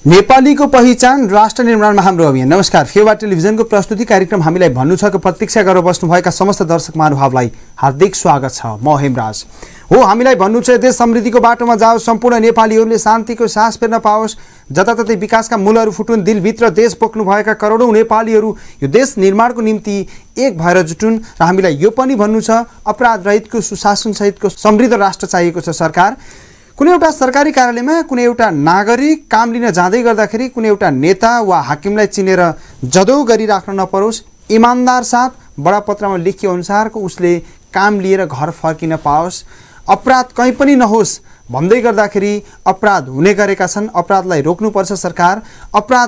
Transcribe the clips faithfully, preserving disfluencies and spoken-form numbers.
नेपालीको पहिचान राष्ट्र निर्माणमा हाम्रो अभियान। नमस्कार, फेवा टेलिभिजनको प्रस्तुति कार्यक्रम हामीलाई भन्नु छ को प्रतीक्षा गरेर बस्नुभएका समस्त दर्शक महानुभावलाई हार्दिक स्वागत छ। म हेमराज हो। हामीलाई भन्नु छ देश समृद्धिको बाटोमा जाओस्, सम्पूर्ण नेपालीहरूले शान्तिको सास फेर्न पाओस्, जताततै विकासका मूलहरू फुटुन्, दिलभित्र देश बोक्नु भएका करोडौं नेपालीहरू यो देश निर्माणको निम्ति एक भएर जुटुन्। र हामीलाई यो पनि भन्नु छ अपराध रहितको सुशासन सहितको समृद्ध राष्ट्र चाहिएको छ। सरकार कुनै एउटा सरकारी कार्यालयमा कुनै एउटा नागरिक काम लिन जाँदै गर्दाखेरि कुनै एउटा नेता वा हाकिमलाई चिनेर जदौ गरिराख्न नपरोस्। इमानदार साथ बडापत्रमा लेखिए अनुसारको उसले काम लिएर घर फर्किन पाओस्। अपराध कहीँ पनि नहोस् भन्दै गर्दाखेरि अपराध हुने गरेका छन्। अपराधलाई रोक्नुपर्छ सरकार। अपराध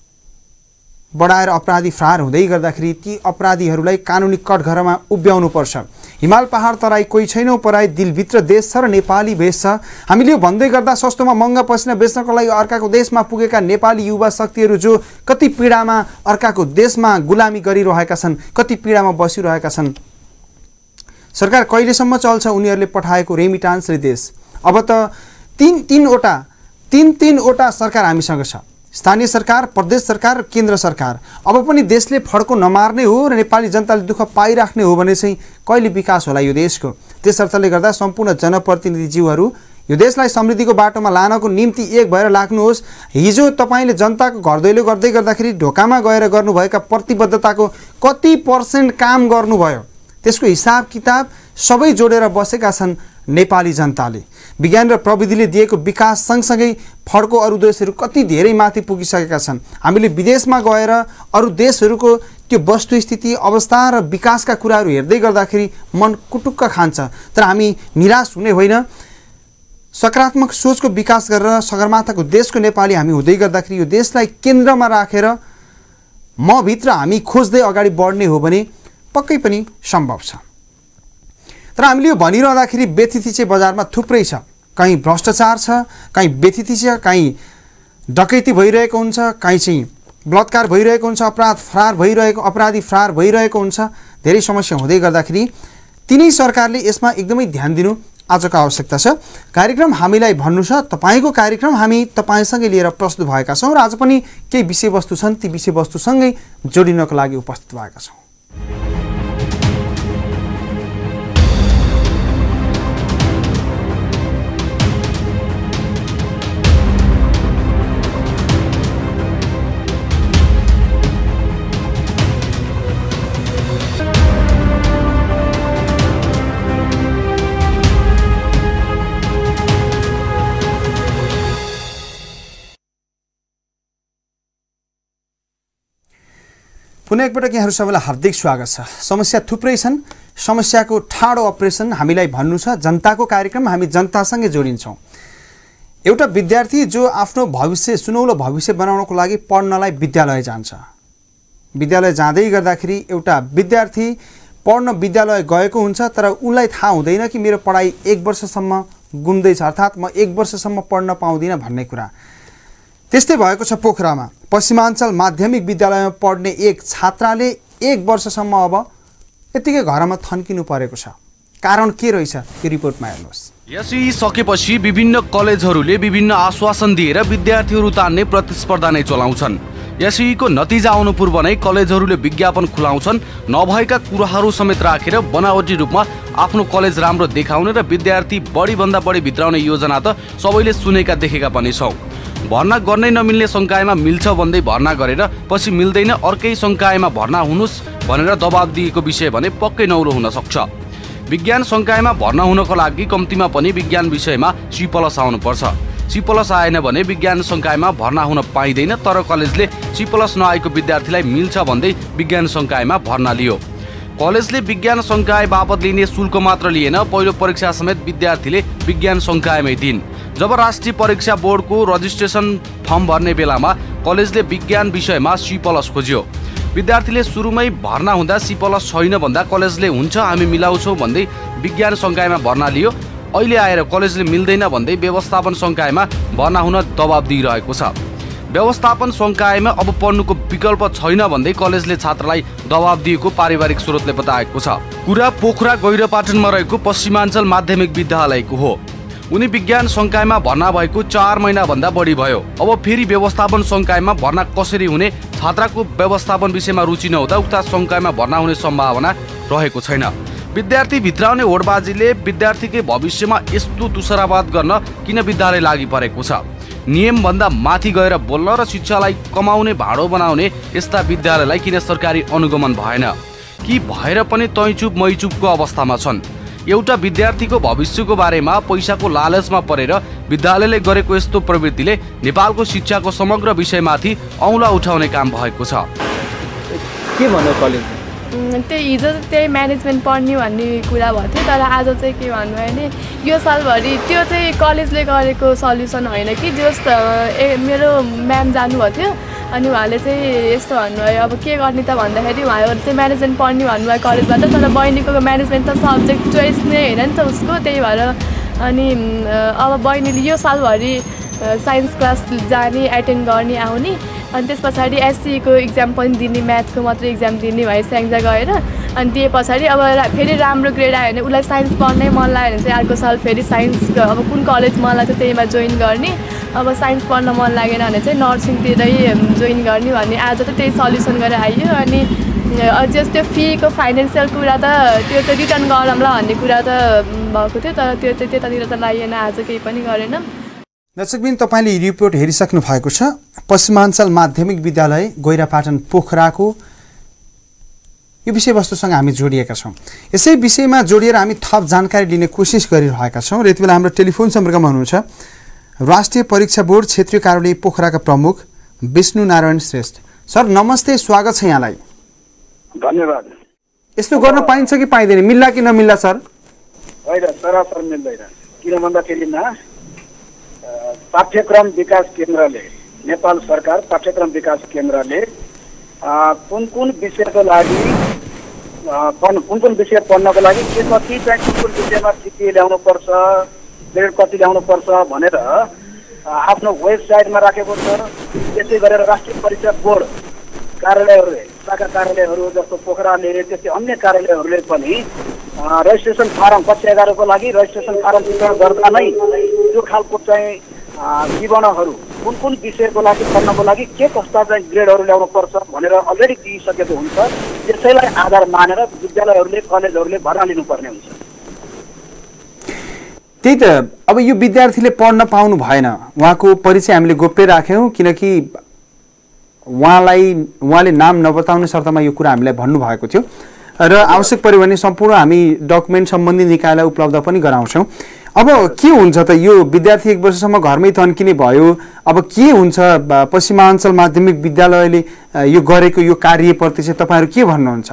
बढाएर अपराधी फरार हुँदै गर्दाखेरि ती अपराधीहरूलाई कानुनी कठघरामा उभ्याउनु पर्छ। हिमाल पहाड तराई कोही छैनौँ पराई, दिलभित्र देश छ र नेपाली भेष छ। हामीले यो भन्दै गर्दा सस्तोमा महँगा पसिना बेच्नको लागि अर्काको देशमा पुगेका नेपाली युवा शक्तिहरू जो कति पीडामा अर्काको देशमा गुलामी गरिरहेका छन्, कति पीडामा बसिरहेका छन्। सरकार कहिलेसम्म चल्छ उनीहरूले पठाएको रेमिटान्सले देश? अब त तीन तीनवटा तीन तीनवटा सरकार हामीसँग छ, स्थानीय सरकार, प्रदेश सरकार, केन्द्र सरकार। अब पनि देशले फड्को नमार्ने हो र नेपाली जनताले दुःख पाइराख्ने हो भने चाहिँ कहिले विकास होला यो देशको? त्यसर्थले गर्दा सम्पूर्ण जनप्रतिनिधिज्यूहरू यो देशलाई समृद्धिको बाटोमा लानको निम्ति एक भएर लाग्नुहोस्। हिजो तपाईँले जनताको घर दैलो गर्दै गर्दाखेरि ढोकामा गएर गर्नुभएका प्रतिबद्धताको कति पर्सेन्ट काम गर्नुभयो त्यसको हिसाब किताब सबै जोडेर बसेका छन् नेपाली जनताले। विज्ञान र प्रविधिले दिएको विकास सँगसँगै फड्को अरू देशहरू कति धेरै माथि पुगिसकेका छन्। हामीले विदेशमा गएर अरू देशहरूको त्यो वस्तुस्थिति अवस्था र विकासका कुराहरू हेर्दै गर्दाखेरि मन कुटुक्क खान्छ। तर हामी निराश हुने होइन। सकारात्मक सोचको विकास गरेर सगरमाथाको देशको नेपाली हामी हुँदै गर्दाखेरि यो देशलाई केन्द्रमा राखेर म भित्र हामी खोज्दै अगाडि बढ्ने हो भने पक्कै पनि सम्भव छ। तर हामीले यो भनिरहँदाखेरि व्यथिति चाहिँ बजारमा थुप्रै छ। कहीँ भ्रष्टाचार छ, कहीँ व्यथिति छ, कहीँ डकैती भइरहेको हुन्छ, कहीँ चाहिँ बलात्कार भइरहेको हुन्छ, अपराध फरार भइरहेको अपराधी फरार भइरहेको हुन्छ। धेरै समस्या हुँदै गर्दाखेरि तिनै सरकारले यसमा एकदमै ध्यान दिनु आजको आवश्यकता छ। कार्यक्रम हामीलाई भन्नु छ, तपाईँको कार्यक्रम हामी तपाईँसँगै लिएर प्रस्तुत भएका छौँ र आज पनि केही विषयवस्तु छन्, ती विषयवस्तुसँगै जोडिनको लागि उपस्थित भएका छौँ। पुनः एकपटक यहाँहरू सबैलाई हार्दिक स्वागत छ। समस्या थुप्रै छन्, समस्याको ठाडो अपरेसन हामीलाई भन्नु छ। जनताको कार्यक्रम हामी जनतासँगै जोडिन्छौँ। एउटा विद्यार्थी जो आफ्नो भविष्य सुनौलो भविष्य बनाउनको लागि पढ्नलाई विद्यालय जान्छ। विद्यालय जाँदै गर्दाखेरि एउटा विद्यार्थी पढ्न विद्यालय गएको हुन्छ तर उनलाई थाहा हुँदैन कि मेरो पढाइ एक वर्षसम्म गुम्दैछ, अर्थात् म एक वर्षसम्म पढ्न पाउँदिनँ भन्ने कुरा। त्यस्तै भएको छ पोखरामा। पश्चिमाञ्चल माध्यमिक विद्यालयमा पढ्ने एक छात्राले एक वर्षसम्म अब यतिकै घरमा थन्किनु परेको छ। कारण के रहेछ यो रिपोर्टमा हेर्नुहोस्। एसई सकेपछि विभिन्न कलेजहरूले विभिन्न आश्वासन दिएर विद्यार्थीहरू तान्ने प्रतिस्पर्धा नै चलाउँछन्। एसईको नतिजा आउनु पूर्व नै कलेजहरूले विज्ञापन खुलाउँछन्। नभएका कुराहरू समेत राखेर बनावटी रूपमा आफ्नो कलेज राम्रो देखाउने र विद्यार्थी बढीभन्दा बढी भित्राउने योजना त सबैले सुनेका देखेका पनि छौँ। भर्ना गर्नै नमिल्ने संकायमा मिल्छ भन्दै भर्ना गरेर पछि मिल्दैन अर्कै संकायमा भर्ना हुनुस् भनेर दबाब दिएको विषय भने पक्कै नौलो हुन सक्छ। विज्ञान संकायमा भर्ना हुनको लागि कम्तीमा पनि विज्ञान विषयमा सी प्लस आउनुपर्छ। सी प्लस आएन भने विज्ञान संकायमा भर्ना हुन पाइँदैन। तर कलेजले सी प्लस नआएको विद्यार्थीलाई मिल्छ भन्दै विज्ञान संकायमा भर्ना लियो। कलेजले विज्ञान संकाय बापत लिने शुल्क मात्र लिएन, पहिलो परीक्षा समेत विद्यार्थीले विज्ञान संकायमै दिन्। जब राष्ट्रिय परीक्षा बोर्डको रजिस्ट्रेसन फर्म भर्ने बेलामा कलेजले विज्ञान विषयमा सी प्लस खोज्यो। विद्यार्थीले सुरुमै भर्ना हुँदा सी प्लस छैन भन्दा कलेजले हुन्छ हामी मिलाउँछौँ भन्दै विज्ञान संकायमा भर्ना लियो। अहिले आएर कलेजले मिल्दैन भन्दै व्यवस्थापन संकायमा भर्ना हुन दबाब दिइरहेको छ। व्यवस्थापन संकायमा अब पढ्नुको विकल्प छैन भन्दै कलेजले छात्रलाई दबाब दिएको पारिवारिक स्रोतले बताएको छ। कुरा पोखरा गैरपाटनमा रहेको पश्चिमाञ्चल माध्यमिक विद्यालयको हो। उनी विज्ञान संकायमा भर्ना भएको चार महिनाभन्दा बढी भयो। अब फेरि व्यवस्थापन संकायमा भर्ना कसरी हुने, छात्राको व्यवस्थापन विषयमा रुचि नहुँदा उक्त संकायमा भर्ना हुने सम्भावना रहेको छैन। विद्यार्थी भित्राउने होडबाजीले विद्यार्थीकै भविष्यमा यस्तो तुषारापात गर्न किन विद्यालय लागि परेको छ? नियमभन्दा माथि गएर बोल्न र शिक्षालाई कमाउने भाँडो बनाउने यस्ता विद्यालयलाई किन सरकारी अनुगमन भएन? कि भएर पनि तैचुप मैचुपको अवस्थामा छन्? एउटा विद्यार्थीको भविष्यको बारेमा पैसाको लालचमा परेर विद्यालयले गरेको यस्तो प्रवृत्तिले नेपालको शिक्षाको समग्र विषयमाथि औँला उठाउने काम भएको छ। के भन्नु कलेज? त्यही हिजो त्यही म्यानेजमेन्ट पढ्ने भन्ने कुरा भएको थियो, तर आज चाहिँ के भन्नु भने यो सालभरि त्यो चाहिँ कलेजले गरेको सल्युसन होइन कि जस ए मेरो म्याम जानुभएको थियो अनि उहाँले चाहिँ यस्तो भन्नुभयो अब के गर्ने त भन्दाखेरि उहाँहरू चाहिँ म्यानेजमेन्ट पढ्ने भन्नुभयो कलेजबाट, तर बहिनीको म्यानेजमेन्ट त सब्जेक्ट चोइस नै होइन नि त उसको, त्यही भएर अनि अब बहिनीले यो सालभरि साइन्स क्लास जाने एटेन्ड गर्ने आउने अनि त्यस पछाडि एससीको इक्जाम पनि दिने, म्याथको मात्रै इक्जाम दिने भयो स्याङ्जा गएर अनि दिए पछाडि अब फेरि राम्रो ग्रेड आयो भने उसलाई साइन्स पढ्नै मन लाग्यो भने चाहिँ अर्को साल फेरि साइन्सको अब कुन कलेज मन लाग्छ त्यहीमा जोइन गर्ने, अब साइन्स पढ्न मन लागेन भने चाहिँ नर्सिङतिरै जोइन गर्ने भन्ने आज त त्यही सल्युसन गरेर आइयो। अनि जस त्यो फीको फाइनेन्सियल कुरा त त्यो चाहिँ रिटर्न गरौँला भन्ने कुरा त भएको थियो, तर त्यो चाहिँ त्यतातिर त लागिएन, आज केही पनि गरेन। दर्शकबिन तपाईँले रिपोर्ट हेरिसक्नु भएको छ। पश्चिमाञ्चल माध्यमिक विद्यालय गैरापाटन पोखराको यो विषयवस्तुसँग हामी जोडिएका छौँ। यसै विषयमा जोडिएर हामी थप जानकारी लिने कोसिस गरिरहेका छौँ र यति बेला हाम्रो टेलिफोन सम्पर्कमा हुनुहुन्छ राष्ट्रिय परीक्षा बोर्ड क्षेत्रीय कार्यालय पोखराका प्रमुख विष्णु नारायण श्रेष्ठ। सर नमस्ते, स्वागत छ यहाँलाई। धन्यवाद। यस्तो गर्न पाइन्छ कि पाइँदैन, मिल्ला कि नमिल्ला सर? होइन, सरासर मिल्दैन। किन भन्दाखेरि न पाठ्यक्रम विकास केन्द्रले, नेपाल सरकार पाठ्यक्रम विकास केन्द्रले कुन कुन विषयको लागि कुन कुन विषय पढ्नको लागि के कति चाहिँ कुन कुन विषयमा सिपी ल्याउनु पर्छ, ग्रेड कति ल्याउनु पर्छ भनेर आफ्नो वेबसाइटमा राखेको छ। त्यसै गरेर राष्ट्रिय परीक्षा बोर्ड कार्यालयहरूले, शाखा कार्यालयहरू जस्तो पोखराले, त्यस्तै अन्य कार्यालयहरूले पनि रजिस्ट्रेसन फारम कक्षा एघारको लागि रजिस्ट्रेसन फारम वितरण गर्दा नै त्यो खालको चाहिँ विवरणहरू कुन कुन विषयको लागि पढ्नको लागि के कस्ता चाहिँ ग्रेडहरू ल्याउनु पर्छ भनेर अलरेडी दिइसकेको हुन्छ। त्यसैलाई आधार मानेर विद्यालयहरूले, कलेजहरूले भर्ना लिनुपर्ने हुन्छ। त्यही त, अब यो विद्यार्थीले पढ्न पाउनु भएन, उहाँको परिचय हामीले गोप्य राख्यौँ किनकि उहाँलाई उहाँले नाम नबताउने शर्तमा यो कुरा हामीलाई भन्नुभएको थियो र आवश्यक पऱ्यो भने सम्पूर्ण हामी डकुमेन्ट सम्बन्धी निकायलाई उपलब्ध पनि गराउँछौँ। अब के हुन्छ त, यो विद्यार्थी एक वर्षसम्म घरमै तन्किने भयो, अब के हुन्छ? पश्चिमाञ्चल माध्यमिक विद्यालयले यो गरेको यो कार्यप्रति चाहिँ तपाईँहरू के भन्नुहुन्छ?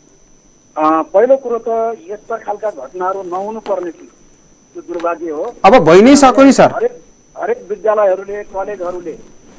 पहिलो कुरो त यस्ता खालका घटनाहरू नहुनु पर्ने थियो, त्यो दुर्भाग्य हो। अब भइ नै सक्यो नि सर। हरेक हरेक विद्यालयहरूले, कलेजहरूले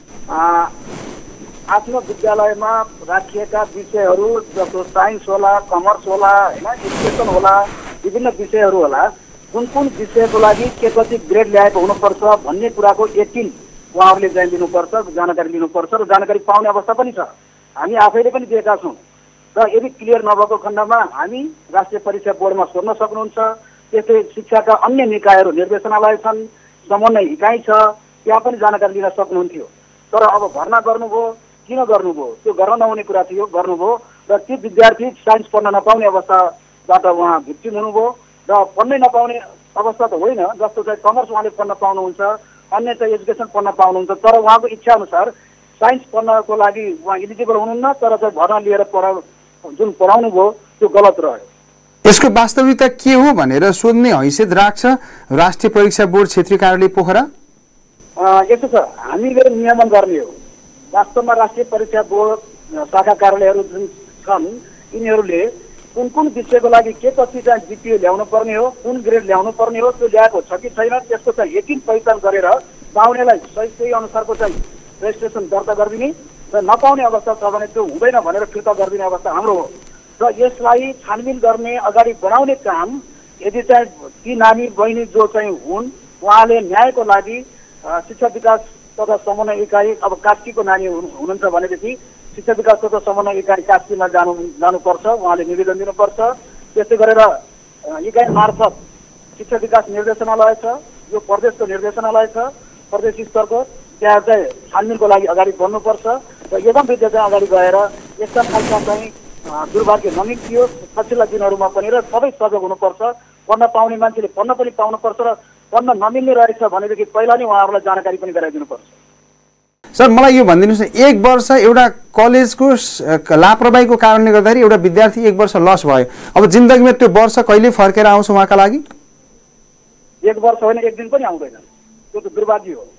आफ्नो विद्यालयमा राखिएका विषयहरू जस्तो साइन्स होला, कमर्स होला, होइन एजुकेसन होला, विभिन्न विषयहरू होला, कुन कुन विषयको लागि के कति ग्रेड ल्याएको हुनुपर्छ भन्ने कुराको यकिन उहाँहरूले चाहिँ लिनुपर्छ, जानकारी लिनुपर्छ र जानकारी पाउने अवस्था पनि छ। हामी आफैले पनि दिएका छौँ र यदि क्लियर नभएको खण्डमा हामी राष्ट्रिय परीक्षा बोर्डमा सोध्न सक्नुहुन्छ। त्यस्तै शिक्षाका अन्य निकायहरू, निर्देशनालय छन्, समन्वय इकाइ छ, त्यहाँ पनि जानकारी लिन सक्नुहुन्थ्यो। तर अब भर्ना गर्नुभयो, किन गर्नुभयो? त्यो गर्न नहुने कुरा थियो, गर्नुभयो र त्यो विद्यार्थी साइन्स पढ्न नपाउने अवस्थाबाट उहाँ भिक्टिम हुनुभयो र पढ्नै नपाउने अवस्था त होइन, जस्तो चाहिँ कमर्स उहाँले पढ्न पाउनुहुन्छ, अन्य चाहिँ एजुकेसन पढ्न पाउनुहुन्छ, तर उहाँको इच्छा अनुसार साइन्स पढ्नको लागि उहाँ इलिजिबल हुनुहुन्न, तर चाहिँ भर्ना लिएर पढा जुन पढाउनु भयो त्यो गलत रह्यो। यसको वास्तविकता के हो भनेर सोध्ने हैसियत राख्छ राष्ट्रिय परीक्षा बोर्ड क्षेत्रीय कार्यालय पोखरा? यस्तो छ, हामीले नियमन गर्ने हो। वास्तवमा राष्ट्रिय परीक्षा बोर्ड शाखा कार्यालयहरू जुन छन् यिनीहरूले कुन कुन विषयको लागि के कति चाहिँ जिपिए ल्याउनु पर्ने हो, कुन ग्रेड ल्याउनु पर्ने हो, त्यो ल्याएको छ कि छैन त्यसको चाहिँ यकिन पहिचान गरेर पाउनेलाई सही सही अनुसारको चाहिँ रेजिस्ट्रेसन दर्ता गरिदिने र नपाउने अवस्था छ भने त्यो हुँदैन भनेर फिर्ता गरिदिने अवस्था हाम्रो हो। र यसलाई छानबिन गर्ने, अगाडि बढाउने काम यदि चाहिँ ती नानी बहिनी जो चाहिँ हुन् उहाँले न्यायको लागि शिक्षा विकास तथा समन्वय इकाइ, अब कास्कीको नानी हुनुहुन्छ भनेदेखि शिक्षा विकास तथा समन्वय इकाइ कास्कीमा जानु जानुपर्छ, उहाँले निवेदन दिनुपर्छ। त्यस्तै गरेर इकाइ मार्फत शिक्षा विकास निर्देशनालय छ, यो प्रदेशको निर्देशनालय छ, प्रदेश स्तरको, त्यहाँ चाहिँ छानबिनको लागि अगाडि बढ्नुपर्छ र एकदम विद्या चाहिँ अगाडि गएर यस्ता खालका चाहिँ दुर्भाग्य ननिक्सियोस् पछिल्ला दिनहरूमा पनि र सबै सजग हुनुपर्छ। पढ्न पाउने मान्छेले पढ्न पनि पाउनुपर्छ र पढ्न नमिल्ने रहेछ भनेदेखि पहिला नै उहाँहरूलाई जानकारी पनि गराइदिनुपर्छ। सर मलाई यो भनिदिनुहोस् न, एक वर्ष एउटा कलेजको लापरवाहीको कारणले गर्दाखेरि एउटा विद्यार्थी एक वर्ष लस भयो, अब जिन्दगीमा त्यो वर्ष कहिले फर्केर आउँछ उहाँका लागि? एक वर्ष होइन, एक दिन पनि आउँदैन, त्यो त दुर्भाग्य हो।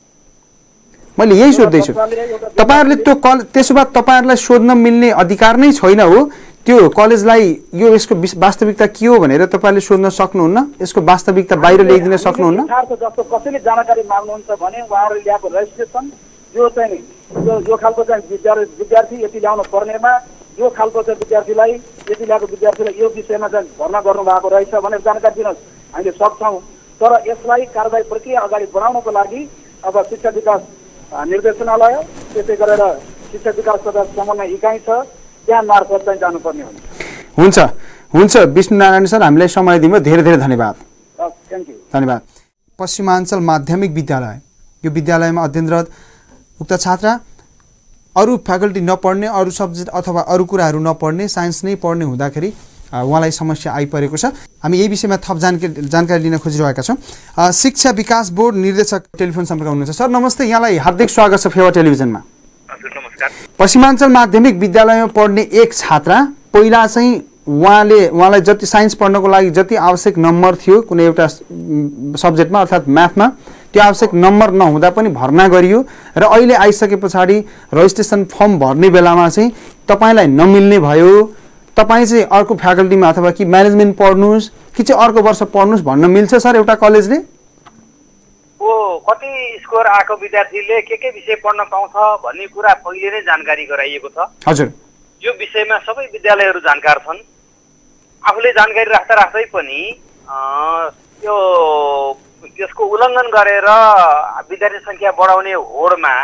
मैले यही सोध्दैछु, तपाईँहरूले त्यो कल त्यसो भए तपाईँहरूलाई सोध्न मिल्ने अधिकार नै छैन हो त्यो कलेजलाई यो यसको वास्तविकता के हो भनेर तपाईँहरूले सोध्न सक्नुहुन्न? यसको वास्तविकता बाहिर ल्याइदिन सक्नुहुन्न? जस्तो कसैले जानकारी माग्नुहुन्छ भने उहाँहरूले ल्याएको रेजिस्ट्रेसन यो चाहिँ यो यो खालको चाहिँ विद्यार्थी विद्यार्थी यति ल्याउनु पर्नेमा यो खालको चाहिँ विद्यार्थीलाई यति ल्याएको विद्यार्थीलाई यो विषयमा चाहिँ भर्ना गर्नुभएको रहेछ भनेर जानकारी दिन हामीले सक्छौँ। तर यसलाई कारबाही प्रक्रिया अगाडि बढाउनको लागि अब शिक्षा विकास निर्देशनालय, त्यसै गरेर शिक्षा विकास तथा समन्वय इकाइ छ, त्यहाँ मार्फत चाहिँ जानुपर्ने हुन्छ। हुन्छ हुन्छ विष्णु नारायण सर, हामीलाई समय दिनुभयो, धेरै धेरै धन्यवाद। Thank you. धन्यवाद। पश्चिमाञ्चल माध्यमिक विद्यालय, यो विद्यालयमा अध्ययनरत उक्त छात्रा अरू फ्याकल्टी नपढ्ने, अरू सब्जेक्ट अथवा अरू कुराहरू नपढ्ने, साइन्स नै पढ्ने हुँदाखेरि उहाँलाई समस्या आइपरेको छ। हामी यही विषयमा थप जानकारी जानकारी लिन खोजिरहेका छौँ। शिक्षा विकास बोर्ड निर्देशक टेलिफोन सम्पर्क हुनुहुन्छ। सर नमस्ते, यहाँलाई हार्दिक स्वागत छ फेवा टेलिभिजनमा। हजुर नमस्कार। पश्चिमाञ्चल माध्यमिक विद्यालयमा पढ्ने एक छात्रा, पहिला चाहिँ उहाँले उहाँलाई जति साइन्स पढ्नको लागि जति आवश्यक नम्बर थियो कुनै एउटा सब्जेक्टमा अर्थात् म्याथमा, त्यो आवश्यक नम्बर नहुँदा पनि भर्ना गरियो र अहिले आइसके पछाडि रजिस्ट्रेसन फर्म भर्ने बेलामा चाहिँ तपाईँलाई नमिल्ने भयो, तपाईँ चाहिँ अर्को फ्याकल्टीमा अथवा कि म्यानेजमेन्ट पढ्नुहोस् कि चाहिँ अर्को वर्ष पढ्नुहोस् भन्न मिल्छ सर एउटा कलेजले? ओ कति स्कोर आएको विद्यार्थीले के के विषय पढ्न पाउँछ भन्ने कुरा पहिले नै जानकारी गराइएको छ। हजुर, यो विषयमा सबै विद्यालयहरू जानकार छन्। आफूले जानकारी राख्दा राख्दै पनि यो यसको उल्लङ्घन गरेर विद्यार्थी सङ्ख्या बढाउने होडमा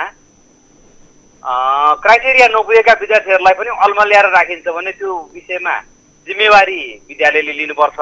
क्राइटेरिया नपुगेका विद्यार्थीहरूलाई पनि अल्मल्याएर राखिन्छ भने त्यो विषयमा जिम्मेवारी विद्यालयले लिनुपर्छ।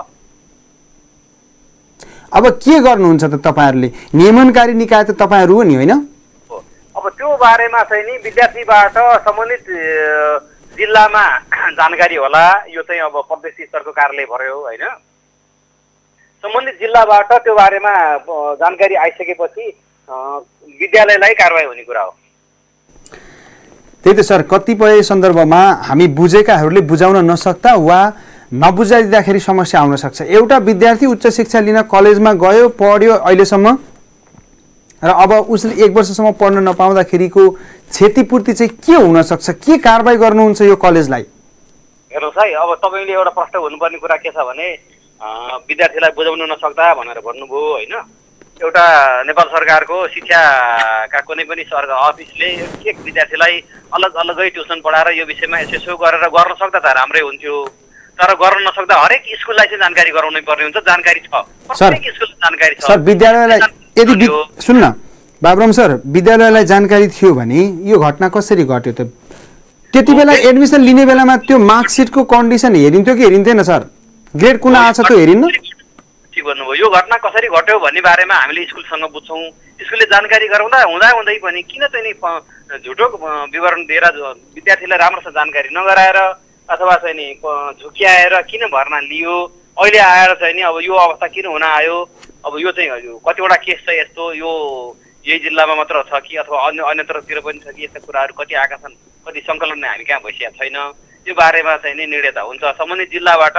अब के गर्नुहुन्छ त तपाईँहरूले? नियमनकारी निकाय त तपाईँहरू हो नि, होइन? अब त्यो बारेमा चाहिँ नि विद्यार्थीबाट सम्बन्धित जिल्लामा जानकारी होला। यो चाहिँ अब प्रदेश स्तरको कार्यालय भयो, होइन? सम्बन्धित जिल्लाबाट त्यो बारेमा जानकारी आइसकेपछि विद्यालयलाई कारवाही हुने कुरा हो। त्यही त सर, कतिपय सन्दर्भमा हामी बुझेकाहरूले बुझाउन नसक्दा वा नबुझाइदिँदाखेरि समस्या आउन सक्छ। एउटा विद्यार्थी उच्च शिक्षा लिन कलेजमा गयो, पढ्यो अहिलेसम्म र अब उसले एक वर्षसम्म पढ्न नपाउँदाखेरिको क्षतिपूर्ति चाहिँ के हुन सक्छ? के कारबाही गर्नुहुन्छ यो कलेजलाई? हेर्नुहोस् है, अब तपाईँले एउटा प्रश्न हुनुपर्ने कुरा के छ भने विद्यार्थीलाई बुझाउन नसक्दा भनेर भन्नुभयो, होइन? एउटा नेपाल सरकारको शिक्षाका कुनै पनि सरकार अफिसले एक विद्यार्थीलाई अलग अलगै ट्युसन पढाएर यो विषयमा यसो यसो गरेर गर्न सक्दा त राम्रै हुन्थ्यो। तर गर्न नसक्दा हरेक स्कुललाई चाहिँ जानकारी गराउनै पर्ने हुन्छ। जानकारी छ, प्रत्येक स्कुलको जानकारी छ। सर विद्यालयलाई यदि सुन्न बाबुराम सर, विद्यालयलाई जानकारी थियो भने यो घटना कसरी घट्यो त? त्यति बेला एडमिसन लिने बेलामा त्यो मार्कसिटको कन्डिसन हेरिन्थ्यो कि हेरिन्थेन सर? ग्रेड कुन आछ त्यो हेरिन्न? ठिक भन्नुभयो। यो घटना कसरी घट्यो भन्ने बारेमा हामीले स्कुलसँग बुझ्छौँ। स्कुलले जानकारी गराउँदा हुँदा हुँदै पनि किन चाहिँ नि झुटो विवरण दिएर विद्यार्थीलाई राम्रोसँग जानकारी नगराएर अथवा चाहिँ नि झुक्याएर किन भर्ना लियो? अहिले आएर चाहिँ नि अब यो अवस्था किन हुन आयो? अब यो चाहिँ कतिवटा केस छ यस्तो, यो यही जिल्लामा मात्र छ कि अथवा अन्य अन्यत्रतिर पनि छ कि? यस्ता कुराहरू कति आएका छन्, कति सङ्कलन नै हामी कहाँ भइसकेको छैन। यो बारेमा चाहिँ नि निर्णय त हुन्छ। सम्बन्धित जिल्लाबाट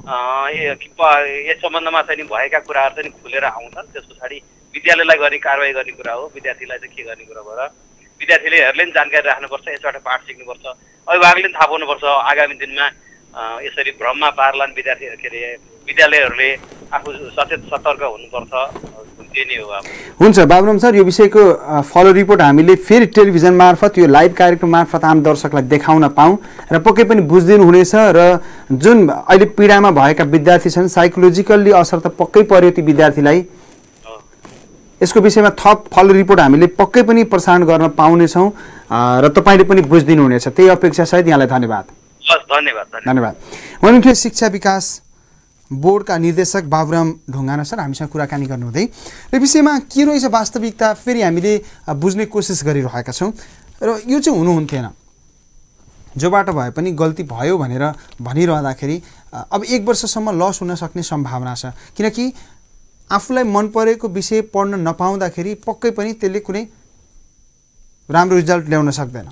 यस सम्बन्धमा चाहिँ भएका कुराहरू चाहिँ खुलेर आउँछन्। त्यस पछाडि विद्यालयलाई गर्ने कारवाही गर्ने कुरा हो। विद्यार्थीलाई चाहिँ के गर्ने कुरा भएर विद्यार्थीलेहरूले पनि जानकारी राख्नुपर्छ, यसबाट पाठ सिक्नुपर्छ। अभिभावकले पनि थाहा पाउनुपर्छ आगामी दिनमा यसरी भ्रममा पार्लान् विद्यार्थी के अरे विद्यालयहरूले आफू सचेत सतर्क हुनुपर्छ। त्यो नै हो। हुन्छ बाबुराम सर, यो विषयको फलो रिपोर्ट हामीले फेरि टेलिभिजन मार्फत यो लाइभ कार्यक्रम मार्फत आम दर्शकलाई देखाउन पाऊँ र पक्कै पनि बुझिदिनु हुनेछ। र जुन अहिले पीडामा भएका विद्यार्थी छन् साइकोलोजिकल्ली असर त पक्कै पर्यो ती विद्यार्थीलाई। यसको विषयमा थप फलो रिपोर्ट हामीले पक्कै पनि प्रसारण गर्न पाउनेछौँ र तपाईँले पनि बुझिदिनु हुनेछ। त्यही अपेक्षा सहित यहाँलाई धन्यवाद। धन्यवाद धन्यवाद। हुनुहुन्थ्यो शिक्षा विकास बोर्डका निर्देशक बाबुराम ढुङ्गाना सर हामीसँग कुराकानी गर्नुहुँदै र विषयमा के रहेछ वास्तविकता फेरि हामीले बुझ्ने कोसिस गरिरहेका छौँ र यो चाहिँ हुनुहुन्थेन जोबाट भए पनि गल्ती भयो भनेर भनिरहँदाखेरि अब एक वर्षसम्म लस हुन सक्ने सम्भावना छ किनकि आफूलाई मन परेको विषय पढ्न नपाउँदाखेरि पक्कै पनि त्यसले कुनै राम्रो रिजल्ट ल्याउन सक्दैन।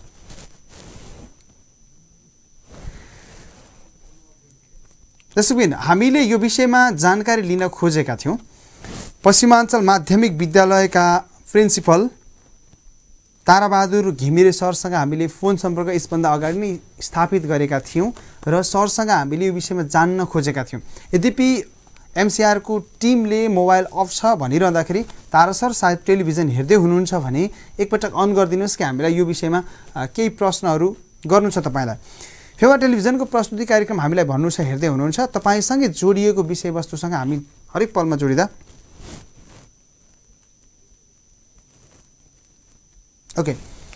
त्यसैबिन हामीले यो विषयमा जानकारी लिन खोजेका थियौँ। पश्चिमाञ्चल माध्यमिक विद्यालयका प्रिन्सिपल ताराबहादुर घिमिरे सरसँग हामीले फोन सम्पर्क यसभन्दा अगाडि नै स्थापित गरेका थियौँ र सरसँग हामीले यो विषयमा जान्न खोजेका थियौँ। यद्यपि एमसीआरको टिमले मोबाइल अफ छ भनिरहँदाखेरि तारा सर सायद टेलिभिजन हेर्दै हुनुहुन्छ भने एकपटक अन गरिदिनुहोस् कि हामीलाई यो विषयमा केही प्रश्नहरू गर्नु छ तपाईँलाई। फेवा टेलिभिजनको प्रस्तुति कार्यक्रम हामीलाई भन्नु छ हेर्दै हुनुहुन्छ तपाईँसँगै जोडिएको विषयवस्तुसँग हामी हरेक पलमा जोडिँदा ओके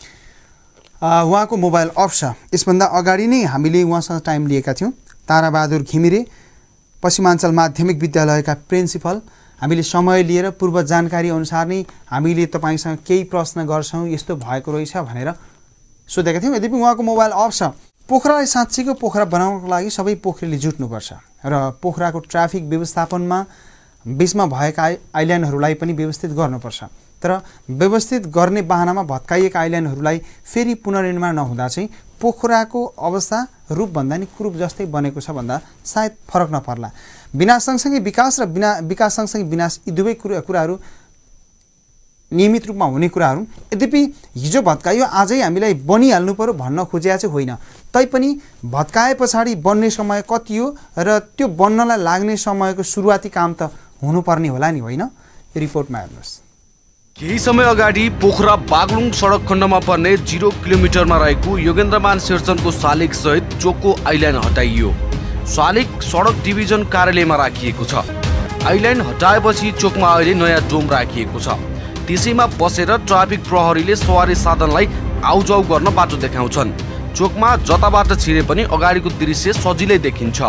उहाँको मोबाइल अफ छ। यसभन्दा अगाडि नै हामीले उहाँसँग टाइम लिएका थियौँ। ताराबहादुर घिमिरे पश्चिमाञ्चल माध्यमिक विद्यालयका प्रिन्सिपल हामीले समय लिएर पूर्व जानकारी अनुसार नै हामीले तपाईँसँग केही प्रश्न गर्छौँ यस्तो भएको रहेछ भनेर सोधेका थियौँ। यद्यपि उहाँको मोबाइल अफ छ। पोखरालाई साँच्चीको पोखरा बनाउनको लागि सबै पोखरेली जुट्नुपर्छ र पोखराको ट्राफिक व्यवस्थापनमा बिचमा भएका आइल्यान्डहरूलाई पनि व्यवस्थित गर्नुपर्छ। तर व्यवस्थित गर्ने बाहनामा भत्काइएका आइल्यान्डहरूलाई फेरि पुनर्निर्माण नहुँदा चाहिँ पोखराको अवस्था रूपभन्दा नि कुरूप जस्तै बनेको छ भन्दा सायद फरक नपर्ला। विनाश सँगसँगै विकास र बिना विकास सँगसँगै विनाश यी दुवै कुरा कुराहरू नियमित रूपमा हुने कुराहरू। यद्यपि हिजो भत्कायो आजै हामीलाई बनिहाल्नु पर्यो भन्न खोजेको चाहिँ होइन। तैपनि भत्काए पछाडि बन्ने समय कति हो र त्यो बन्नलाई लाग्ने समयको सुरुवाती काम त हुनुपर्ने होला नि होइन? यो रिपोर्टमा हेर्नुहोस्। केही समय अगाडि पोखरा बागलुङ सडक खण्डमा पर्ने जिरो किलोमिटरमा रहेको योगेन्द्रमान शेरचनको शालिग सहित चोकको आइल्यान्ड हटाइयो। शालिग सडक डिभिजन कार्यालयमा राखिएको छ। आइल्यान्ड हटाएपछि चोकमा अहिले नयाँ डोम राखिएको छ। त्यसैमा बसेर ट्राफिक प्रहरीले सवारी साधनलाई आउजाउ गर्न बाटो देखाउँछन्। चोकमा जताबाट छिरे पनि अगाडिको दृश्य सजिलै देखिन्छ।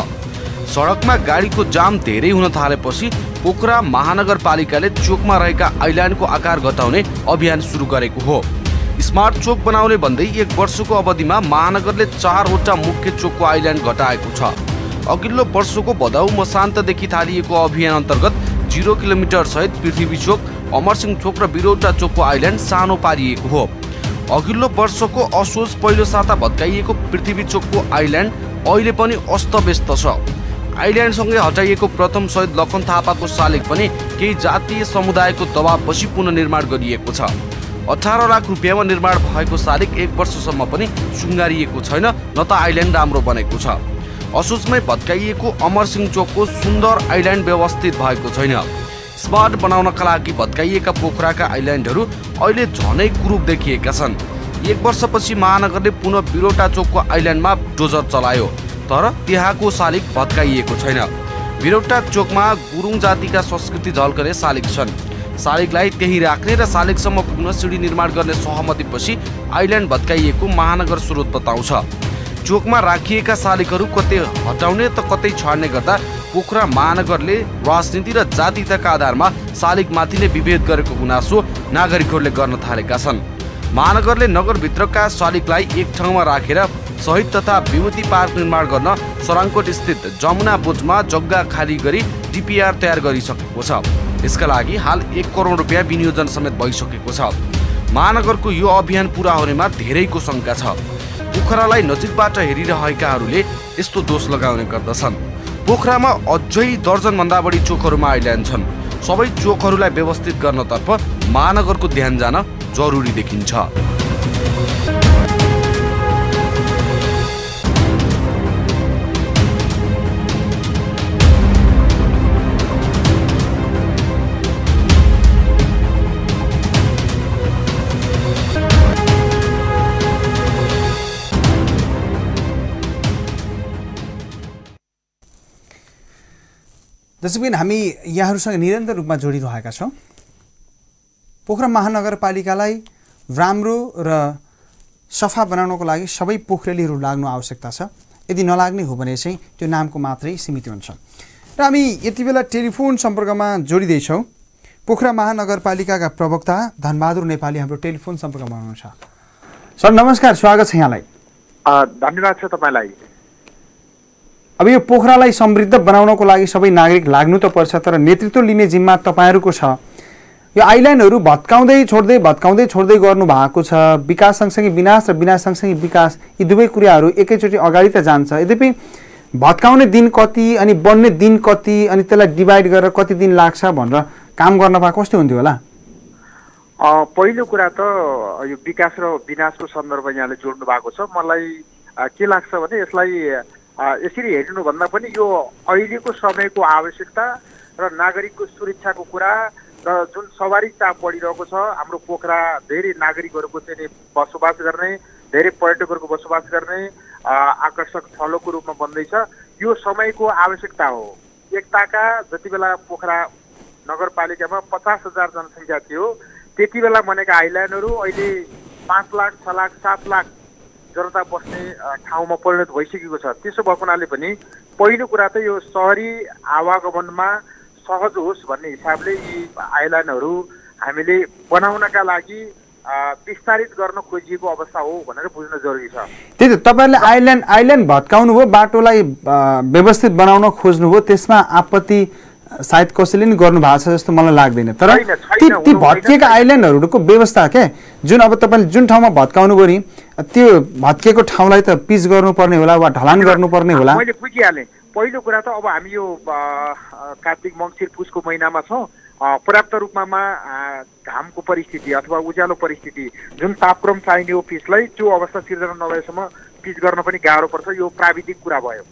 सडकमा गाडीको जाम धेरै हुन थालेपछि पोखरा महानगरपालिकाले चोकमा रहेका आइल्यान्डको आकार घटाउने अभियान सुरु गरेको हो। स्मार्ट चोक बनाउने भन्दै एक वर्षको अवधिमा महानगरले चारवटा मुख्य चोकको आइल्यान्ड घटाएको छ। अघिल्लो वर्षको भदौ मसान्तदेखि थालिएको अभियान अन्तर्गत जिरो किलोमिटर सहित पृथ्वी चोक, अमरसिंह चोक र बिरौटा चोकको आइल्यान्ड सानो पारिएको हो। अघिल्लो वर्षको असोज पहिलो साता भत्काइएको पृथ्वी चोकको आइल्यान्ड अहिले पनि अस्तव्यस्त छ। आइल्यान्डसँगै हटाइएको प्रथम शहीद लखन थापाको शालिग पनि केही जातीय समुदायको दबावपछि पुनर्निर्माण गरिएको छ। अठार लाख रुपियाँमा निर्माण भएको शालिग एक वर्षसम्म पनि सुङ्गारिएको छैन, न त आइल्यान्ड राम्रो बनेको छ। असोजमै भत्काइएको अमरसिंह चोकको सुन्दर आइल्यान्ड व्यवस्थित भएको छैन। स्मार्ट बनाउनका लागि भत्काइएका पोखराका आइल्यान्डहरू अहिले झनै कुरूप देखिएका छन्। एक वर्षपछि महानगरले पुनः बिरौटा चोकको आइल्यान्डमा डोजर चलायो, तर त्यहाँको शालिग भत्काइएको छैन। बिरौटा चोकमा गुरुङ जातिका संस्कृति झल्कने शालिग छन्। शालिगलाई त्यही राख्ने र शालिगसम्म पुग्न सिडी निर्माण गर्ने सहमतिपछि आइल्यान्ड भत्काइएको महानगर स्रोत बताउँछ। चोकमा राखिएका शालिगहरू कतै हटाउने त कतै छाड्ने गर्दा पोखरा महानगरले राजनीति र जातीयताका आधारमा शालिगमाथि नै विभेद गरेको गुनासो नागरिकहरूले गर्न थालेका छन्। महानगरले नगरभित्रका शालिगलाई एक ठाउँमा राखेर शहीद तथा विभूति पार्क निर्माण गर्न सराङकोट स्थित जमुना बोटमा जग्गा खाली गरी डिपिआर तयार गरिसकेको छ। यसका लागि हाल एक करोड रुपियाँ विनियोजन समेत भइसकेको छ। महानगरको यो अभियान पुरा हुनेमा धेरैको शङ्का छ। पोखरालाई नजिकबाट हेरिरहेकाहरूले यस्तो दोष लगाउने गर्दछन्। पोखरामा अझै दर्जनभन्दा बढी चोकहरूमा आइल्यान्ड छन्। सबै चोकहरूलाई व्यवस्थित गर्नतर्फ महानगरको ध्यान जान जरुरी देखिन्छ। जसबिन हामी यहाँहरूसँग निरन्तर रूपमा जोडिरहेका छौँ। पोखरा महानगरपालिकालाई राम्रो र सफा बनाउनको लागि सबै पोखरेलीहरू लाग्नु आवश्यकता छ। यदि नलाग्ने हो भने चाहिँ त्यो नामको मात्रै सीमित हुन्छ। र र हामी यति बेला टेलिफोन सम्पर्कमा जोडिँदैछौँ पोखरा महानगरपालिकाका प्रवक्ता धनबहादुर नेपाली हाम्रो टेलिफोन सम्पर्कमा हुनुहुन्छ। सर नमस्कार, स्वागत छ यहाँलाई। धन्यवाद छ तपाईँलाई। अब यो पोखरालाई समृद्ध बनाउनको लागि सबै नागरिक लाग्नु त पर्छ, तर नेतृत्व लिने जिम्मा तपाईँहरूको छ। यो आइल्यान्डहरू भत्काउँदै छोड्दै भत्काउँदै छोड्दै गर्नु भएको छ। विकास सँगसँगै विनाश र विनाश सँगसँगै विकास, यी दुवै कुराहरू एकैचोटि अगाडि त जान्छ। यद्यपि भत्काउने दिन कति अनि बन्ने दिन कति अनि त्यसलाई डिभाइड गरेर कति दिन लाग्छ भनेर काम गर्न पाए कस्तो हुन्थ्यो होला? पहिलो कुरा त यो विकास र विनाशको सन्दर्भ यहाँले जोड्नु भएको छ। मलाई के लाग्छ भने यसलाई यसरी हेर्नुभन्दा पनि यो अहिलेको समयको आवश्यकता र नागरिकको सुरक्षाको कुरा र जुन सवारी चाप बढिरहेको छ, हाम्रो पोखरा धेरै नागरिकहरूको चाहिँ बसोबास गर्ने, धेरै पर्यटकहरूको बसोबास गर्ने आकर्षक स्थलको रूपमा बन्दैछ। यो समयको आवश्यकता हो। एकताका जति बेला पोखरा नगरपालिकामा पचास हजार जनसङ्ख्या थियो त्यति बेला बनेका आइल्यान्डहरू अहिले पाँच लाख छ लाख सात लाख जनता बस्ने ठाउँमा परिणत भइसकेको छ। त्यसो भएको हुनाले पनि पहिलो कुरा त यो सहरी आवागमनमा सहज होस् भन्ने हिसाबले यी आइल्यान्डहरू हामीले बनाउनका लागि विस्तारित गर्न खोजिएको अवस्था हो भनेर बुझ्न जरुरी छ। त्यही त, तपाईँहरूले आइल्यान्ड आइल्यान्ड भत्काउनु भयो, बाटोलाई व्यवस्थित बनाउन खोज्नुभयो, त्यसमा आपत्ति सायद कसैले नि गर्नु भएको छ जस्तो मलाई लाग्दैन। तर ती ती भत्किएका आइल्यान्डहरूको व्यवस्था के जुन अब तपाईँले जुन ठाउँमा भत्काउनु भयो नि त्यो भत्किएको ठाउँलाई त पिच गर्नुपर्ने होला वा ढलान गर्नुपर्ने होला। मैले बुझिहालेँ। पहिलो कुरा त अब हामी यो कार्तिक मङ्सिर पुसको महिनामा छौँ। पर्याप्त रूपमा घामको परिस्थिति अथवा उज्यालो परिस्थिति जुन तापक्रम चाहिने हो पिचलाई त्यो अवस्था सिर्जना नभएसम्म पिच गर्न पनि गाह्रो पर्छ। यो प्राविधिक कुरा भयो।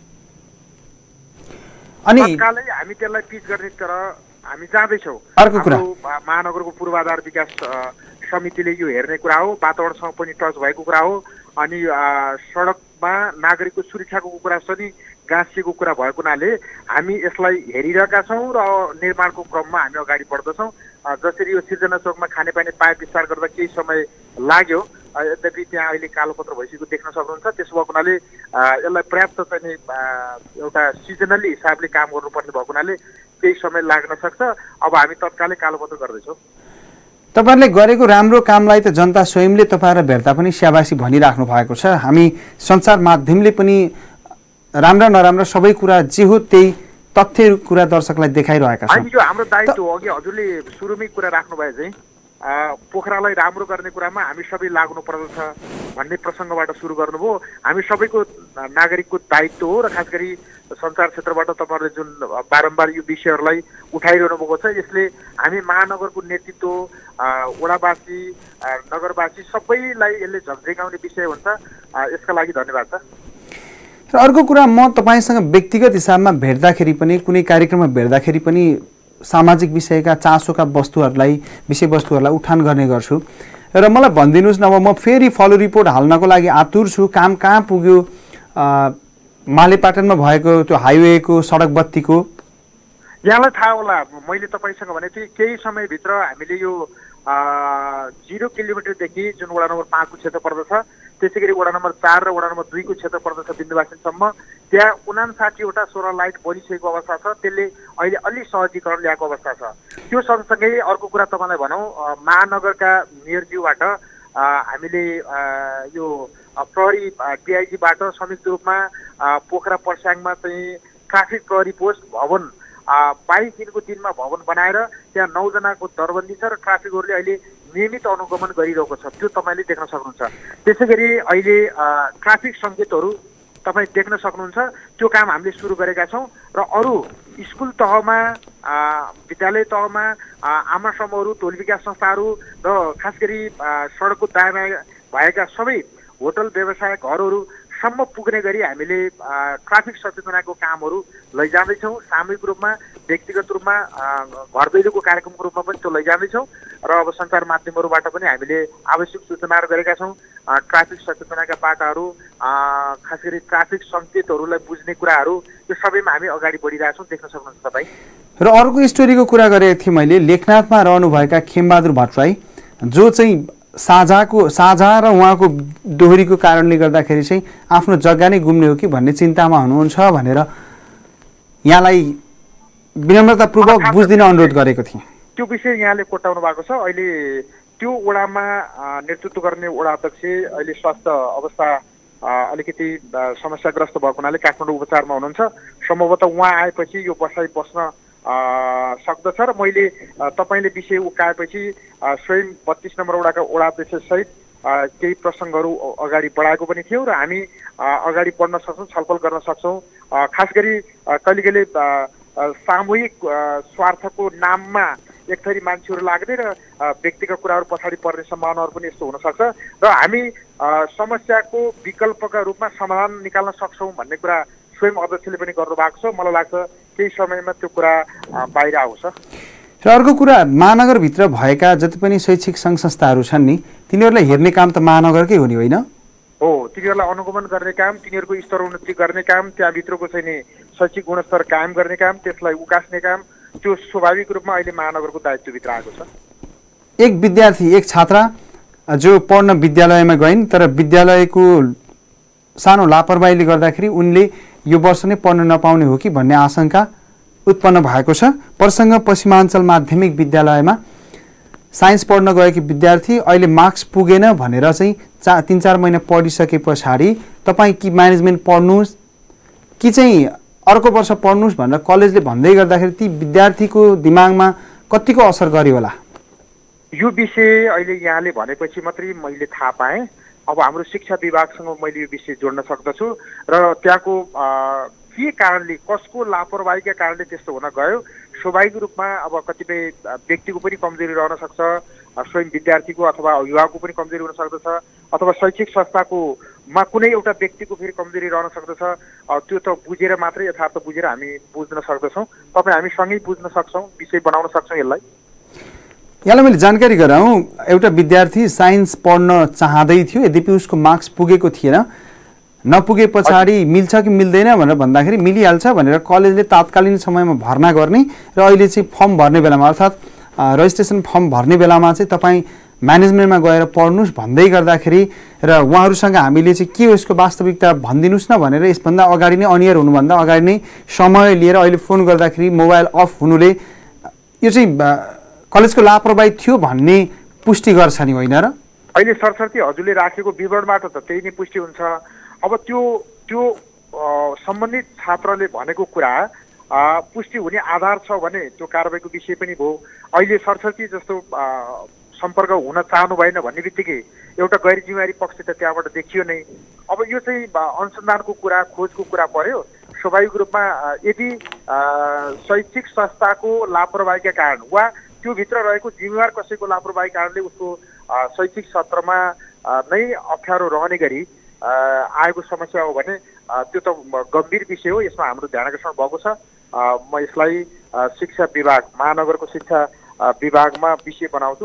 अनि तत्कालै हामी त्यसलाई पिच गर्ने तर हामी जाँदैछौँ। अर्को कुरा महानगरको पूर्वाधार विकास समितिले यो हेर्ने कुरा हो, वातावरणसँग पनि टच भएको कुरा हो। अनि सडकमा नागरिकको सुरक्षाको कुरा छ नि गाँसिएको कुरा भएको हुनाले हामी यसलाई हेरिरहेका छौँ र निर्माणको क्रममा हामी अगाडि बढ्दछौँ। जसरी यो सिर्जना चोकमा खानेपानी पाइप विस्तार गर्दा केही समय लाग्यो, यद्यपि त्यहाँ अहिले कालोपत्र भइसकेको देख्न सक्नुहुन्छ। त्यसो भएको हुनाले यसलाई पर्याप्त चाहिँ एउटा सिजनली हिसाबले काम गर्नुपर्ने भएको हुनाले केही समय लाग्न सक्छ। अब हामी तत्कालै कालोपत्र गर्दैछौँ। तपाईँहरूले गरेको राम्रो कामलाई त जनता स्वयंले तपाईँहरूलाई भेट्दा पनि स्याबासी भनिराख्नु भएको छ। हामी सञ्चार माध्यमले पनि राम्रा नराम्रा सबै कुरा जे हो त्यही तथ्य कुरा दर्शकलाई देखाइरहेका छौँ। यो हाम्रो दायित्व हो। अघि हजुरले सुरुमै कुरा राख्नु भए चाहिँ पोखरालाई राम्रो गर्ने कुरामा हामी सबै लाग्नु पर्दछ भन्ने प्रसङ्गबाट सुरु गर्नुभयो। हामी सबैको नागरिकको दायित्व हो र खास गरी सञ्चार क्षेत्रबाट तपाईँहरूले जुन बारम्बार यो विषयहरूलाई उठाइरहनु भएको छ यसले हामी महानगरको नेतृत्व, वडावासी, नगरवासी सबैलाई यसले झकझगाउने विषय हुन्छ। यसका लागि धन्यवाद छ। र अर्को कुरा, म तपाईँसँग व्यक्तिगत हिसाबमा भेट्दाखेरि पनि कुनै कार्यक्रममा भेट्दाखेरि पनि सामाजिक विषयका चासोका वस्तुहरूलाई विषयवस्तुहरूलाई उठान गर्ने गर्छु र मलाई भनिदिनुहोस् न, अब म फेरि फलो रिपोर्ट हाल्नको लागि आतुर छु। काम कहाँ पुग्यो? मालेपाटनमा भएको त्यो हाइवेको सडक बत्तीको यहाँलाई थाहा होला। मैले तपाईँसँग भनेको थिएँ केही समयभित्र हामीले यो जिरो किलोमिटरदेखि जुन वडा नम्बर पाँचको क्षेत्र पर्दछ, त्यसै गरी वडा नम्बर चार र वडा नम्बर दुईको क्षेत्र पर्दछ बिन्दुवासीसम्म, त्यहाँ उनासाठीवटा सोलर लाइट बनिसकेको अवस्था छ। त्यसले अहिले अलि सहजीकरण ल्याएको अवस्था छ। त्यो सँगसँगै अर्को कुरा तपाईँलाई भनौँ, महानगरका मेयरज्यूबाट हामीले यो प्रहरी डिआइजीबाट संयुक्त रूपमा पोखरा पर्स्याङमा चाहिँ ट्राफिक प्रहरी पोस्ट भवन बाइस दिनको दिनमा भवन बनाएर त्यहाँ नौजनाको दरबन्दी छ र ट्राफिकहरूले अहिले नियमित अनुगमन गरिरहेको छ। त्यो तपाईँले देख्न सक्नुहुन्छ। त्यसै गरी अहिले ट्राफिक सङ्केतहरू तपाईँ देख्न सक्नुहुन्छ। त्यो काम हामीले सुरु गरेका छौँ र अरू स्कुल तहमा, विद्यालय तहमा, आमा समूहहरू, टोल विकास संस्थाहरू र खास गरी सडकको दायाँ भएका सबै होटल व्यवसाय घरहरूसम्म पुग्ने गरी हामीले ट्राफिक सचेतनाको कामहरू लैजाँदैछौँ। सामूहिक रूपमा, व्यक्तिगत रूपमा, घर दैलोको कार्यक्रमको रूपमा पनि त्यो लैजाँदैछौँ र अब सञ्चार माध्यमहरूबाट पनि हामीले आवश्यक सूचनाहरू गरेका छौँ। ट्राफिक सचेतनाका पाटाहरू, खास गरी ट्राफिक सङ्केतहरूलाई बुझ्ने कुराहरू, त्यो सबैमा हामी अगाडि बढिरहेछौँ। देख्न सक्नुहुन्छ तपाईँ। र अर्को स्टोरीको कुरा गरेको थिएँ मैले, लेखनाथमा रहनुभएका खेमबहादुर भट्टराई जो चाहिँ साझाको साझा र उहाँको दोहोरीको कारणले गर्दाखेरि चाहिँ आफ्नो जग्गा नै गुम्ने हो कि भन्ने चिन्तामा हुनुहुन्छ भनेर यहाँलाई विनम्रतापूर्वक बुझ्दिन अनुरोध गरेको थिएँ। त्यो विषय यहाँले कोट्याउनु भएको छ। अहिले त्यो वडामा नेतृत्व गर्ने वडा अध्यक्ष अहिले स्वास्थ्य अवस्था अलिकति समस्याग्रस्त भएको हुनाले काठमाडौँ उपचारमा हुनुहुन्छ। सम्भवतः उहाँ आएपछि यो बसाइ बस्न सक्दछ र मैले तपाईँले विषय उकाएपछि स्वयं बत्तीस नम्बर वडाका वडा अध्यक्षसहित केही प्रसङ्गहरू अगाडि बढाएको पनि थियौँ र हामी अगाडि बढ्न सक्छौँ, छलफल गर्न सक्छौँ। खास गरी कहिले कहिले सामूहिक स्वार्थको नाममा एक थरी मान्छेहरू लाग्ने र व्यक्तिगत कुराहरू पछाडि पर्ने सम्भावनाहरू पनि यस्तो हुनसक्छ र हामी समस्याको विकल्पका रूपमा समाधान निकाल्न सक्छौँ भन्ने कुरा स्वयं अध्यक्षले पनि गर्नुभएको छ। मलाई लाग्छ केही समयमा त्यो कुरा बाहिर आउँछ। र अर्को कुरा, महानगरभित्र भएका जति पनि शैक्षिक सङ्घ संस्थाहरू छन् नि, तिनीहरूलाई हेर्ने काम त महानगरकै हो नि, होइन? हो, तिनीहरूलाई अनुगमन गर्ने काम, तिनीहरूको स्तरोन्नति गर्ने काम, त्यहाँभित्रको चाहिँ नि शैक्षिक गुणस्तर कायम गर्ने काम, त्यसलाई उकास्ने काम, त्यो स्वाभाविक रूपमा अहिले महानगरको दायित्वभित्र आएको छ। एक विद्यार्थी, एक छात्रा जो पढ्न विद्यालयमा गइन् तर विद्यालयको सानो लापरवाहीले गर्दाखेरि उनले यो वर्ष नै पढ्न नपाउने हो कि भन्ने आशंका उत्पन्न भएको छ। प्रसङ्ग पश्चिमाञ्चल माध्यमिक विद्यालयमा साइन्स पढ्न गएकी विद्यार्थी अहिले मार्क्स पुगेन भनेर चाहिँ चा तिन चार महिना पढिसके पछाडि तपाईँ कि म्यानेजमेन्ट पढ्नुहोस् कि चाहिँ अर्को वर्ष पढ्नुहोस् भनेर कलेजले भन्दै गर्दाखेरि ती विद्यार्थीको दिमागमा कतिको असर गर्यो होला? यो विषय अहिले यहाँले भनेपछि मात्रै मैले थाहा पाएँ। अब हाम्रो शिक्षा विभागसँग मैले यो विषय जोड्न सक्दछु र त्यहाँको के कारणले, कसको लापरवाहीका कारणले त्यस्तो हुन गयो, स्वाभाविक रूपमा अब कतिपय व्यक्तिको पनि कमजोरी रहन सक्छ, स्वयं विद्यार्थीको अथवा अभिभावकको पनि कमजोरी हुन सक्दछ, अथवा शैक्षिक संस्थाको मा कुनै एउटा व्यक्तिको फेरि कमजोरी रहन सक्दछ। त्यो त बुझेर मात्रै, यथार्थ बुझेर हामी बुझ्न सक्दछौँ। तपाईँ हामी सँगै बुझ्न सक्छौँ, विषय बनाउन सक्छौँ यसलाई। यहाँलाई मैले जानकारी गराउँ, एउटा विद्यार्थी साइन्स पढ्न चाहँदै थियो, यद्यपि उसको मार्क्स पुगेको थिएन। नपुगे पछाडि मिल्छ कि मिल्दैन भनेर भन्दाखेरि मिलिहाल्छ भनेर कलेजले तात्कालीन समयमा भर्ना गर्ने र अहिले चाहिँ फर्म भर्ने बेलामा अर्थात् रजिस्ट्रेसन फर्म भर्ने बेलामा चाहिँ तपाईँ म्यानेजमेन्टमा गएर पढ्नुहोस् भन्दै गर्दाखेरि र उहाँहरूसँग हामीले चाहिँ के हो यसको वास्तविकता भनिदिनुहोस् न भनेर यसभन्दा अगाडि नै अनियर हुनुभन्दा अगाडि नै समय लिएर अहिले फोन गर्दाखेरि मोबाइल अफ हुनुले यो चाहिँ कलेजको लापरवाही थियो भन्ने पुष्टि गर्छ नि, होइन र? अहिले सरसर्ती हजुरले राखेको विवरणबाट त त्यही नै पुष्टि हुन्छ। अब त्यो त्यो सम्बन्धित छात्रले भनेको कुरा पुष्टि हुने आधार छ भने त्यो कारबाहीको विषय पनि भयो। अहिले सरसर्ती जस्तो सम्पर्क हुन चाहनु भएन भन्ने बित्तिकै एउटा गैर जिम्मेवारी पक्ष त त्यहाँबाट देखियो नै। अब यो चाहिँ अनुसन्धानको कुरा, खोजको कुरा पर्यो। स्वाभाविक रूपमा यदि शैक्षिक संस्थाको लापरवाहीका कारण वा त्योभित्र रहेको जिम्मेवार कसैको लापरवाही कारणले उसको शैक्षिक सत्रमा नै अप्ठ्यारो रहने गरी आएको समस्या हो भने त्यो त गम्भीर विषय हो। यसमा हाम्रो ध्यान आकर्षण भएको छ। म यसलाई शिक्षा विभाग, महानगरको शिक्षा विभागमा विषय बनाउँछु।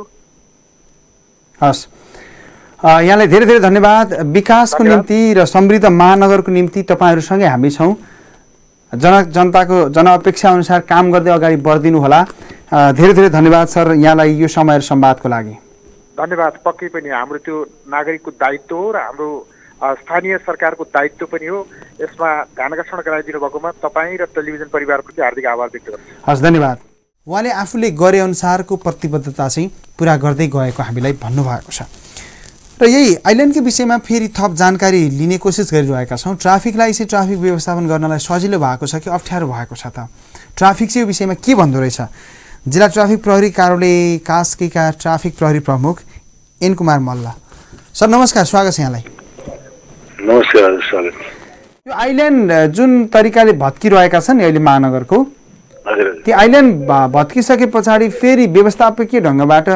हस्, यहाँलाई धेरै धेरै धन्यवाद। विकासको निम्ति र समृद्ध महानगरको निम्ति तपाईँहरूसँगै हामी छौँ। जन जनताको जनअपेक्षा अनुसार काम गर्दै अगाडि बढिदिनु होला। धेरै धेरै धन्यवाद सर, यहाँलाई यो समय र संवादको लागि। धन्यवाद। पक्कै पनि हाम्रो त्यो नागरिकको दायित्व हो र हाम्रो स्थानीय सरकारको दायित्व पनि हो। यसमा ध्यान आकर्षण गराइदिनु भएकोमा तपाईँ र टेलिभिजन परिवारप्रति हार्दिक आभार व्यक्त गर्छु। हस्, धन्यवाद। उहाँले आफूले गरे अनुसारको प्रतिबद्धता चाहिँ पुरा गर्दै गएको हामीलाई भन्नुभएको छ र यही आइल्यान्डको विषयमा फेरि थप जानकारी लिने कोसिस गरिरहेका छौँ। ट्राफिकलाई चाहिँ ट्राफिक व्यवस्थापन गर्नलाई सजिलो भएको छ कि अप्ठ्यारो भएको छ त? ट्राफिक चाहिँ यो विषयमा के भन्दो रहेछ? जिल्ला ट्राफिक प्रहरी कार्यालय कास्कीका ट्राफिक प्रहरी प्रमुख एन कुमार मल्ल सर, नमस्कार, स्वागत छ यहाँलाई। नमस्कार, स्वागत। यो आइल्यान्ड जुन तरिकाले भत्किरहेका छन् अहिले महानगरको, त्यो आइल्यान्ड भत्किसके पछाडि फेरि व्यवस्थापकीय ढङ्गबाट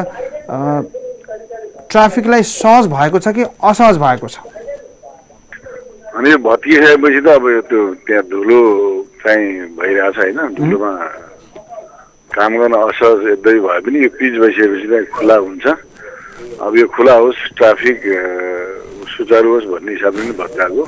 ट्राफिकलाई सहज भएको छ कि असहज भएको छ? अनि भत्किसकेपछि त अब त्यो त्यहाँ धुलो चाहिँ भइरहेछ होइन, धुलोमा काम गर्न असहज यद्यपि भए पनि यो पिच भइसकेपछि त खुला हुन्छ। अब यो खुला होस्, ट्राफिक सुचारू होस् भन्ने हिसाबले नै भत्काएको।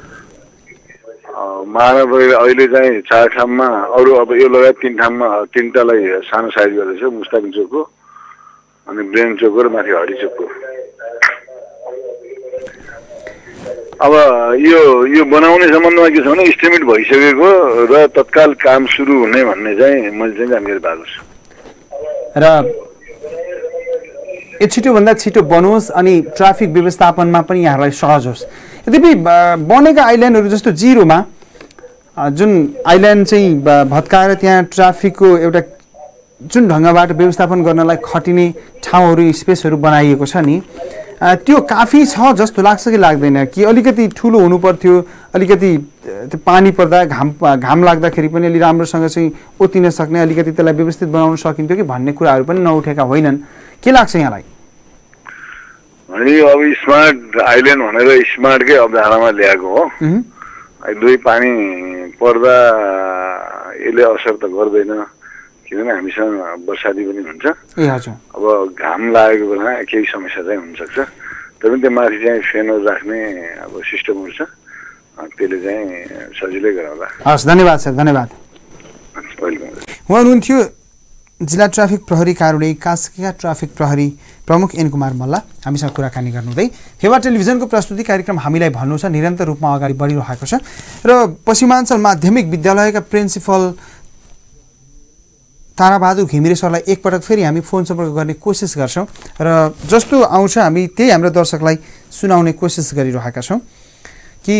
महानगरले अहिले चाहिँ चार ठाउँमा, अरू अब यो लगायत तिन ठाउँमा, तिनवटालाई सानो साइज गर्दैछ, मुस्ताकिम चोकको अनि ब्रेन चोकको र माथि हडी चोकको। अब यो यो बनाउने सम्बन्धमा के छ भने इस्टिमेट भइसकेको र तत्काल काम सुरु हुने भन्ने चाहिँ मैले चाहिँ जानकारी पाएको छु र यो छिटोभन्दा छिटो बनोस् अनि ट्राफिक व्यवस्थापनमा पनि यहाँहरूलाई सहज होस्। यद्यपि बनेका आइल्यान्डहरू जस्तो जिरोमा जुन आइल्यान्ड चाहिँ भत्काएर त्यहाँ ट्राफिकको एउटा जुन ढङ्गबाट व्यवस्थापन गर्नलाई खटिने ठाउँहरू स्पेसहरू बनाइएको छ नि, त्यो काफी छ जस्तो लाग्छ कि लाग्दैन? कि अलिकति ठुलो हुनु पर्थ्यो, अलिकति त्यो पानी पर्दा घाम घाम लाग्दाखेरि पनि अलि राम्रोसँग चाहिँ ओतिन सक्ने, अलिकति त्यसलाई व्यवस्थित बनाउन सकिन्थ्यो कि भन्ने कुराहरू पनि नउठेका होइनन्? के लाग्छ यहाँलाई? अनि अब स्मार्ट आइल्यान्ड भनेर स्मार्टकै अवधारणामा ल्याएको हो। दुई पानी पर्दा यसले असर त गर्दैन, किनभने हामीसँग बर्साती पनि हुन्छ। ए हजुर। अब घाम लागेको बेला केही समस्या चाहिँ हुनसक्छ, तर पनि त्यो माथि चाहिँ फ्यानहरू राख्ने अब सिस्टमहरू छ, त्यसले चाहिँ सजिलै गराउँला। हस्, धन्यवाद सर, धन्यवाद। उहाँ हुनुहुन्थ्यो जिल्ला ट्राफिक प्रहरी कार्यालय कास्कीका ट्राफिक प्रहरी प्रमुख एन कुमार मल्ल हामीसँग कुराकानी गर्नुहुँदै। फेवा टेलिभिजनको प्रस्तुति कार्यक्रम हामीलाई भन्नु छ निरन्तर रूपमा अगाडि बढिरहेको छ र पश्चिमाञ्चल माध्यमिक विद्यालयका प्रिन्सिपल ताराबहादुर घिमिरे सरलाई एकपटक फेरि हामी फोन सम्पर्क गर्ने कोसिस गर्छौँ र जस्तो आउँछ हामी त्यही हाम्रो दर्शकलाई सुनाउने कोसिस गरिरहेका छौँ कि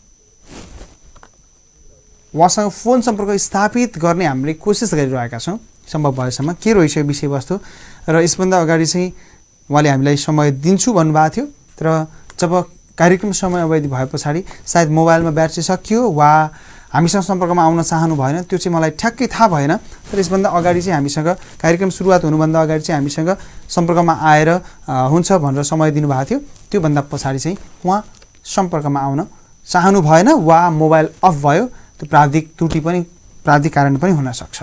उहाँसँग फोन सम्पर्क स्थापित गर्ने हामीले कोसिस गरिरहेका छौँ सम्भव भएसम्म के रहेछ विषयवस्तु। र यसभन्दा अगाडि चाहिँ उहाँले हामीलाई समय दिन्छु भन्नुभएको थियो, तर जब कार्यक्रम समय अवधि भए पछाडि सायद मोबाइलमा ब्याट्री सकियो वा हामीसँग सम्पर्कमा आउन चाहनु भएन, त्यो चाहिँ मलाई ठ्याक्कै थाहा भएन। तर यसभन्दा अगाडि चाहिँ हामीसँग कार्यक्रम सुरुवात हुनुभन्दा अगाडि चाहिँ हामीसँग सम्पर्कमा आएर हुन्छ भनेर समय दिनुभएको थियो। त्योभन्दा पछाडि चाहिँ उहाँ सम्पर्कमा आउन चाहनु भएन वा मोबाइल अफ भयो। त्यो प्राविधिक त्रुटि पनि प्राविधिक कारण पनि हुनसक्छ।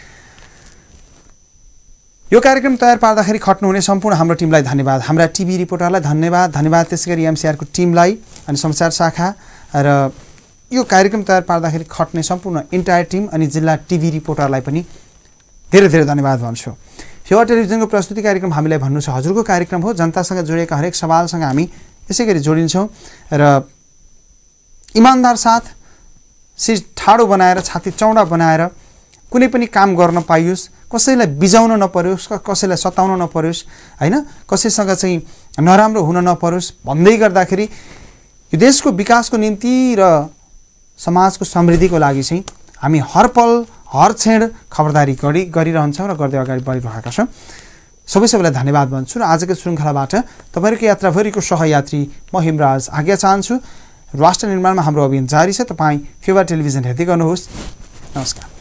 यो कार्यक्रम तयार पार्दाखेरि खट्नुहुने सम्पूर्ण हाम्रो टिमलाई धन्यवाद, हाम्रा टिभी रिपोर्टरलाई धन्यवाद, धन्यवाद त्यसै गरी एमसिआरको टिमलाई अनि समाचार शाखा र यो कार्यक्रम तयार पार्दाखेरि खट्ने सम्पूर्ण इन्टायर टिम अनि जिल्ला टिभी रिपोर्टरलाई पनि धेरै धेरै धन्यवाद भन्छु। फेवा टेलिभिजनको प्रस्तुति कार्यक्रम हामीलाई भन्नु छ हजुरको कार्यक्रम हो। जनतासँग जोडिएका हरेक सवालसँग हामी यसै गरी जोडिन्छौँ र इमान्दार साथ शिर ठाडो बनाएर छाती चौडा बनाएर कुनै पनि काम गर्न पाइयोस्, कसैलाई बिजाउन नपरोस्, कसैलाई सताउन नपरोस्, होइन, कसैसँग चाहिँ नराम्रो हुन नपरोस् भन्दै गर्दाखेरि यो देशको विकासको निम्ति र समाजको समृद्धिको लागि चाहिँ हामी हर पल हर क्षण खबरदारी गरी गरिरहन्छौँ र गर्दै अगाडि बढिरहेका छौँ। सबै सबैलाई धन्यवाद भन्छु र आजको श्रृङ्खलाबाट तपाईँहरूको यात्राभरिको सहयात्री म हेमराज आज्ञा चाहन्छु। राष्ट्र निर्माणमा हाम्रो अभियान जारी छ। तपाईँ फेवा टेलिभिजन हेर्दै गर्नुहोस्। नमस्कार।